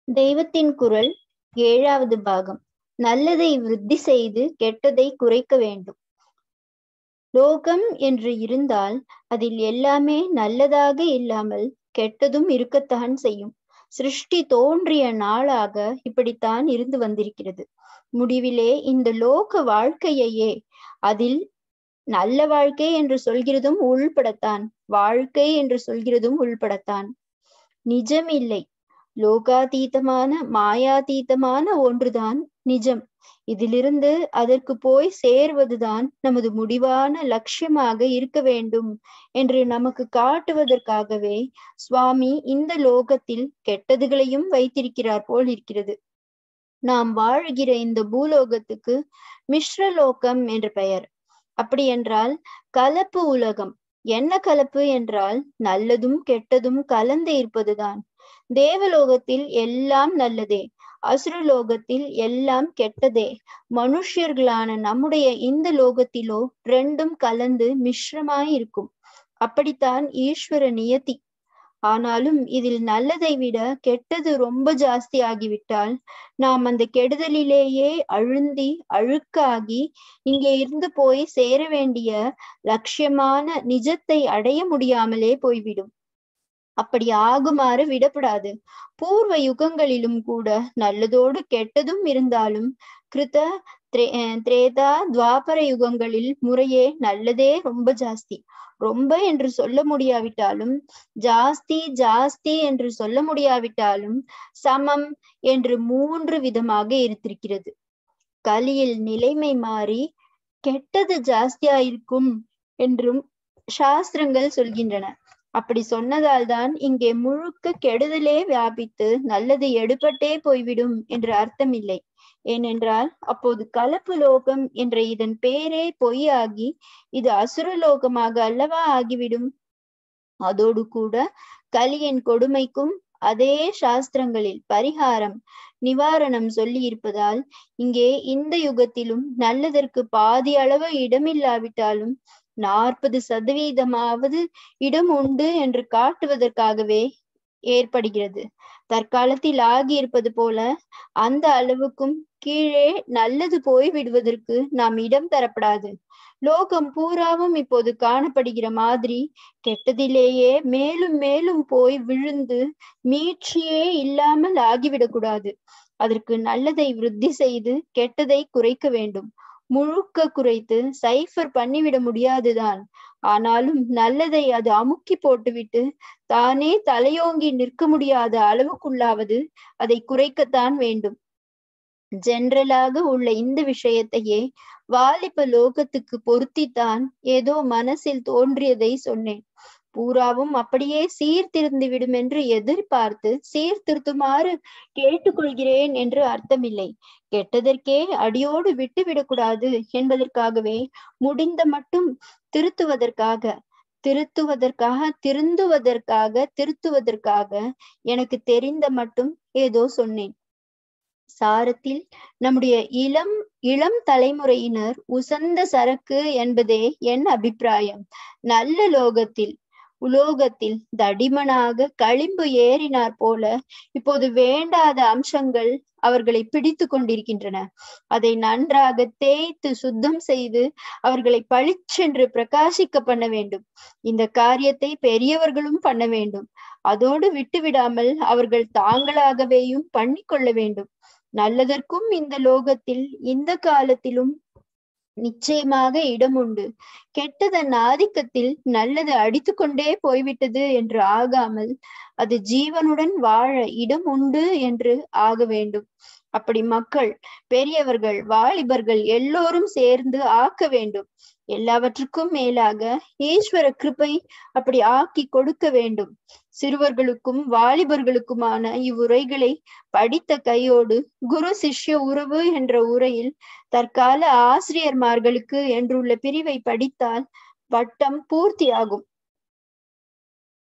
தெய்வத்தின் குரல் 7வது பாகம். நல்லதை விருத்தி செய்து கெட்டதை குறைக்க வேண்டும். லோகம் என்று இருந்தால் அதில் எல்லாமே நல்லதாக இல்லாமல் கெட்டதும் இருக்கத்தான் செய்யும். சிருஷ்டி தோன்றிய நாளாக இப்படித்தான் இருந்து வந்திருக்கிறது. முடிவிலே இந்த லோக வாழ்க்கையையே, அதில் நல்ல வாழ்க்கை என்று சொல்கிறதும் உள்படத்தான், வாழ்க்கை என்று சொல்கிறதும் உள்படத்தான். நிஜம் இல்லை, லோகாதீதமான மாயாதீதமான ஒன்றுதான் நிஜம். இதிலிருந்து அதற்கு போய் சேர்வதுதான் நமது முடிவான லட்சியமாக இருக்க வேண்டும் என்று நமக்கு காட்டுவதற்காகவே சுவாமி இந்த லோகத்தில் கெட்டதுகளையும் வைத்திருக்கிறார் போல் இருக்கிறது. நாம் வாழ்கிற இந்த பூலோகத்துக்கு மிஸ்ரலோகம் என்று பெயர். அப்படி என்றால் கலப்பு உலகம். என்ன கலப்பு என்றால் நல்லதும் கெட்டதும் கலந்து இருப்பதுதான். தேவலோகத்தில் எல்லாம் நல்லதே, அசுரலோகத்தில் எல்லாம் கெட்டதே. மனுஷர்களான நம்முடைய இந்த லோகத்திலோ ரெண்டும் கலந்து மிஸ்ரமாய் இருக்கும். அப்படித்தான் ஈஸ்வர நியதி. ஆனாலும் இதில் நல்லதை விட கெட்டது ரொம்ப ஜாஸ்தி ஆகிவிட்டால் நாம் அந்த கெடுதலிலேயே அழுந்தி அழுக்காகி இங்கே இருந்து போய் சேர வேண்டிய லட்சியமான நிஜத்தை அடைய முடியாமலே போய்விடும். அப்படி ஆகுமாறு விடப்படாது. பூர்வ யுகங்களிலும் கூட நல்லதோடு கெட்டதும் இருந்தாலும் கிருத திரேதா துவாபர யுகங்களில் முறையே நல்லதே ரொம்ப ஜாஸ்தி. ரொம்ப என்று சொல்ல முடியாவிட்டாலும், ஜாஸ்தி ஜாஸ்தி என்று சொல்ல முடியாவிட்டாலும், சமம் என்று 3 விதமாக இருந்திருக்கிறது. கலியில் நிலைமை மாறி கெட்டது ஜாஸ்தியாயிருக்கும் என்றும் சாஸ்திரங்கள் சொல்கின்றன. அப்படி சொன்னதால் தான் இங்கே முழுக்க கெடுதலே வியாபித்து நல்லது எடுபட்டே போய்விடும் என்று அர்த்தம் இல்லை. ஏனென்றால் அப்போது கலப்பு லோகம் என்ற இதன் பேரே பொய்யாகி இது அசுரலோகமாக அல்லவா ஆகிவிடும். அதோடு கூட கலியின் கொடுமைக்கும் அதே சாஸ்திரங்களில் பரிகாரம் நிவாரணம் சொல்லி இருப்பதால் இங்கே இந்த யுகத்திலும் நல்லதற்கு பாதி அளவு இடமில்லாவிட்டாலும் 40% இடம் உண்டு என்று காட்டுவதற்காகவே ஏற்படுகிறது. தற்காலத்தில் ஆகியிருப்பது போல அந்த அளவுக்கும் கீழே நல்லது போய் விடுவதற்கு நாம் இடம் தரப்படாது. லோகம் பூராவும் இப்போது காணப்படுகிற மாதிரி கெட்டதிலேயே மேலும் மேலும் போய் விழுந்து மீட்சியே இல்லாமல் ஆகிவிடக்கூடாது. அதற்கு நல்லதை விருத்தி செய்து கெட்டதை குறைக்க வேண்டும். முழுக்க குறைத்து சைஃபர் பண்ணிவிட முடியாதுதான். ஆனாலும் நல்லதை அது அமுக்கி போட்டுவிட்டு தானே தலையோங்கி நிற்க முடியாத அளவுக்குள்ளாவது அதை குறைக்கத்தான் வேண்டும். ஜெனரலாக உள்ள இந்த விஷயத்தையே வாலிப லோகத்துக்கு பொருத்தித்தான் ஏதோ மனசில் தோன்றியதை சொன்னேன். பூராவும் அப்படியே சீர்திருந்து விடும் என்று எதிர்பார்த்து சீர்திருத்துமாறு கேட்டுக்கொள்கிறேன் என்று அர்த்தமில்லை. கெட்டதற்கே அடியோடு விட்டு விடக்கூடாது என்பதற்காகவே முடிந்த மட்டும் திருத்துவதற்காக எனக்கு தெரிந்த மட்டும் ஏதோ சொன்னேன். சாரத்தில் நம்முடைய இளம் தலைமுறையினர் உசந்த சரக்கு என்பதே என் அபிப்பிராயம். நல்ல உலோகத்தில் தடிமனாக களிம்பு ஏறினார் போல இப்போது வேண்டாத அம்சங்கள் அவர்களை பிடித்து கொண்டிருக்கின்றன. அதை நன்றாக தேய்த்து சுத்தம் செய்து அவர்களை பளிச்சென்று பிரகாசிக்க பண்ண வேண்டும். இந்த காரியத்தை பெரியவர்களும் பண்ண வேண்டும். அதோடு விட்டுவிடாமல் அவர்கள் தாங்களாகவேயும் பண்ணிக்கொள்ள வேண்டும். நல்லதற்கும் இந்த லோகத்தில் இந்த காலத்திலும் நிச்சயமாக இடம் உண்டு. கெட்டதன் ஆதிக்கத்தில் நல்லது அடித்து கொண்டே போய்விட்டது என்று ஆகாமல் அது ஜீவனுடன் வாழ இடம் உண்டு என்று ஆக வேண்டும். அப்படி மக்கள், பெரியவர்கள், வாலிபர்கள் எல்லோரும் சேர்ந்து ஆக்க வேண்டும். எல்லாவற்றுக்கும் மேலாக ஈஸ்வர கிருபை அப்படி ஆக்கி கொடுக்க வேண்டும். சிறுவர்களுக்கும் வாலிபர்களுக்குமான இவ்வுரைகளை படித்த கையோடு குரு சிஷ்ய உறவு என்ற உரையில் தற்கால ஆசிரியர்மார்களுக்கு என்றுள்ள பிரிவை படித்தால் வட்டம் பூர்த்தியாகும்.